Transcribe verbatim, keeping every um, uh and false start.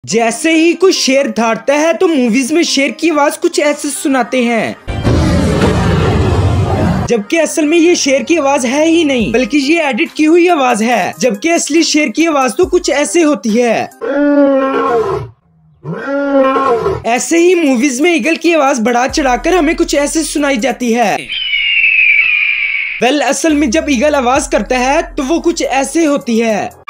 जैसे ही कोई शेर दहाड़ता है तो मूवीज में शेर की आवाज कुछ ऐसे सुनाते हैं, जबकि असल में ये शेर की आवाज है ही नहीं, बल्कि ये एडिट की हुई आवाज है। जबकि असली शेर की आवाज तो कुछ ऐसे होती है। ऐसे ही मूवीज में ईगल की आवाज बढ़ा चढ़ाकर हमें कुछ ऐसे सुनाई जाती है। वेल well, असल में जब ईगल आवाज करता है तो वो कुछ ऐसे होती है।